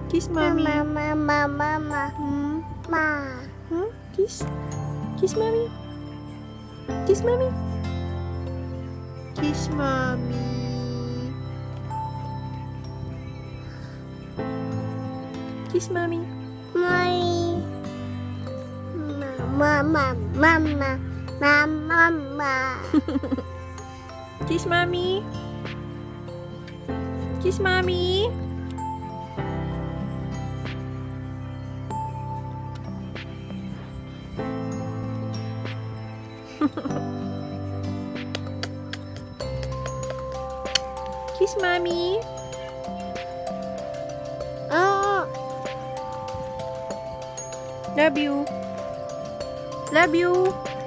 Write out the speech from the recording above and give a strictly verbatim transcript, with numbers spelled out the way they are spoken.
Kiss mommy. Mama, mama, mama, Hmm? ma. Hmm? Kiss. Kiss mommy. Kiss mommy. Kiss mommy. Kiss mommy. Mommy. Mama, mama, mama, mama. Kiss mommy. Kiss mommy. Kiss mommy. Oh. Love you. Love you.